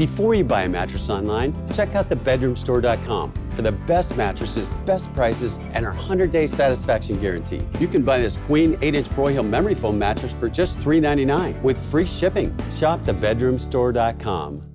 Before you buy a mattress online, check out thebedroomstore.com for the best mattresses, best prices, and our 100-day satisfaction guarantee. You can buy this queen 8-inch Broyhill memory foam mattress for just $3.99 with free shipping. Shop thebedroomstore.com.